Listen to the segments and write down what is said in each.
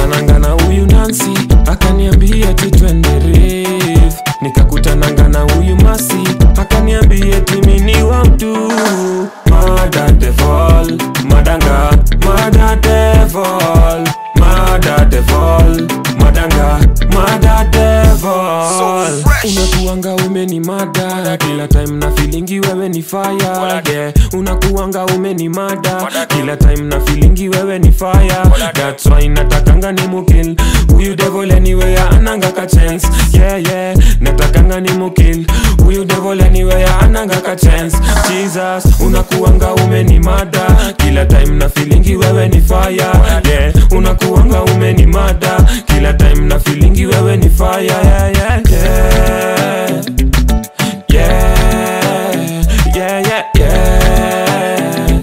Nilikutananga na huyu Nancy, akaniambia eti twende rave. Nikakutananga na huyu Masi, akaniambia eti mimi ni wa mtu. Mada devil, madanga, mada devil, mada devil, madanga, mada devil. Unakuanga umeni mada, kila time na feelingi wewe ni fire. Yeah, unakuanga umeni mada, kila time na feelingi wewe ni fire. That's why natakanga ni mukill huyu devil anyway, ananga ka chance. Yeah yeah, natakanga ni mukill huyu devil anyway, ananga ka chance. Jesus, unakuanga umeni mada, kila time na feelingi wewe ni fire. Yeah, unakuanga umeni mada, kila time na feelingi wewe ni fire. Yeah yeah yeah. Yeah, yeah, yeah, yeah,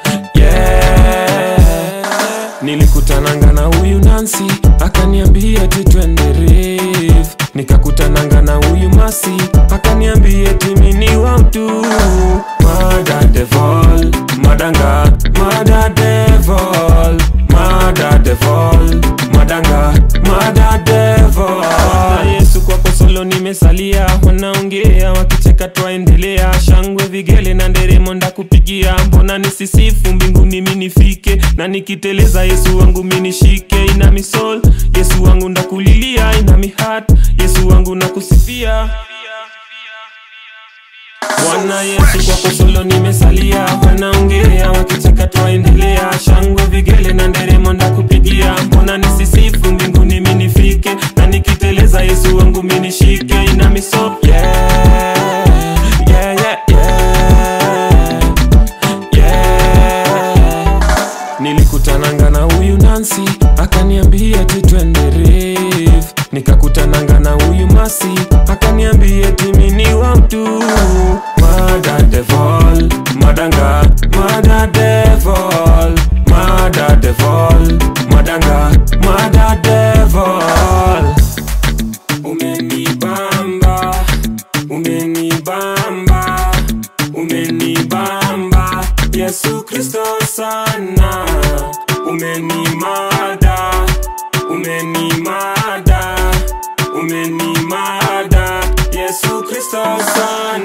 yeah. Nilikutananga na huyu Nancy, akaniambia eti twende rave. Nikakutananga na huyu Masi, akaniambia eti mimi ni wa mtu. Mada devil, madanga, mada devil, mada devil, madanga, mada devil. Yesu kwako solo nimesalia, wanaongea wakicheka twaendelea. Shangwe vigele na nderemo ndakupigia, mbona nisisifu mbinguni mimi nifike. Na nikiteleza Yesu wangu mimi nishike. Ina mi soul, Yesu wangu ndakulilia. Ina mi heart, Yesu wangu nakusifia. Bwana Yesu kwako solo nimesalia, wanaongea wakicheka twaendelea. Shangwe vigele na nderemo ndakupigia, mbona nisisifu mbinguni mimi nifike. Na nikiteleza Yesu wangu mimi nishike. Ina mi soul, yeah, yeah, yeah, yeah, yeah. Nilikutananga na huyu Nancy, akaniambia eti twende rave. Nikakutananga na huyu Masi, akaniambia eti mimi ni wa mtu. Mada devil, madanga, mada devil, mada devil, madanga, mada devil. Umenibamba, umenibamba, umenibamba, Yesu Kristo sana. Umenimada, umenimada, umenimada, Yesu Kristo sana.